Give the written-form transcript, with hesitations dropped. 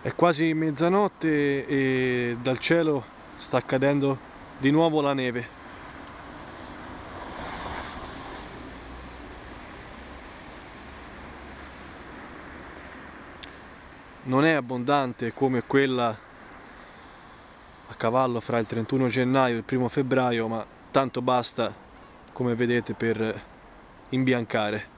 È quasi mezzanotte e dal cielo sta cadendo di nuovo la neve. Non è abbondante come quella a cavallo fra il 31 gennaio e il 1 febbraio, ma tanto basta, come vedete, per imbiancare.